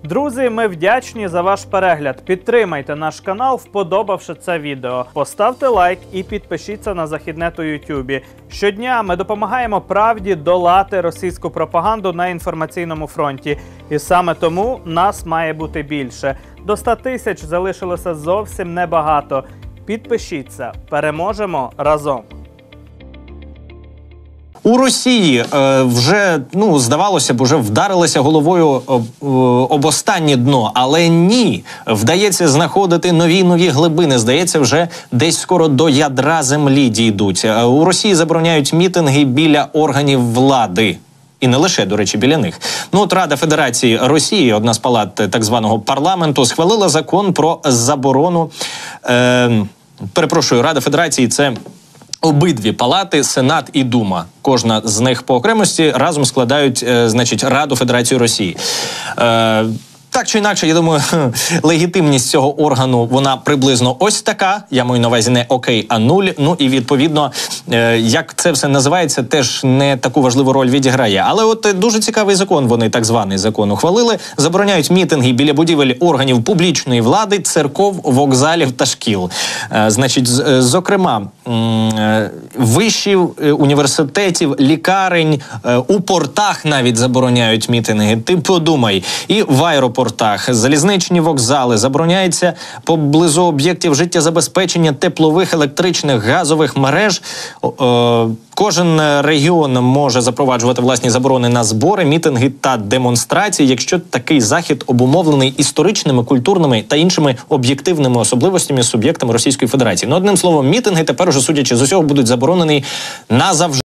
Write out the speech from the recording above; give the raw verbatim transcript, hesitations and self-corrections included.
Друзі, ми вдячні за ваш перегляд. Підтримайте наш канал, вподобавши це відео. Поставте лайк і підпишіться на Західнет у Ютубі. Щодня ми допомагаємо правді долати російську пропаганду на інформаційному фронті. І саме тому нас має бути більше. До ста тисяч залишилося зовсім небагато. Підпишіться. Переможемо разом. У Росії е, вже, ну, здавалося б, вже вдарилися головою об, об останнє дно, але ні, вдається знаходити нові-нові глибини, здається, вже десь скоро до ядра землі дійдуть. У Росії забороняють мітинги біля органів влади. І не лише, до речі, біля них. Ну от Рада Федерації Росії, одна з палат так званого парламенту, схвалила закон про заборону, е, перепрошую, Рада Федерації – це обидві палати, Сенат і Дума. Кожна з них по окремості разом складають, е, значить, Раду Федерації Росії. Е, Так чи інакше, я думаю, легітимність цього органу, вона приблизно ось така. Я маю на увазі не окей, а нуль. Ну і відповідно, як це все називається, теж не таку важливу роль відіграє. Але от дуже цікавий закон, вони так званий закон ухвалили. Забороняють мітинги біля будівель органів публічної влади, церков, вокзалів та шкіл. Значить, зокрема, вишів, університетів, лікарень, у портах навіть забороняють мітинги. Ти подумай. І в аеропортах. Залізничні вокзали, забороняється поблизу об'єктів життєзабезпечення теплових, електричних, газових мереж. Е, кожен регіон може запроваджувати власні заборони на збори, мітинги та демонстрації, якщо такий захід обумовлений історичними, культурними та іншими об'єктивними особливостями суб'єктами Російської Федерації. Ну, одним словом, мітинги тепер уже, судячи з усього, будуть заборонені назавжди.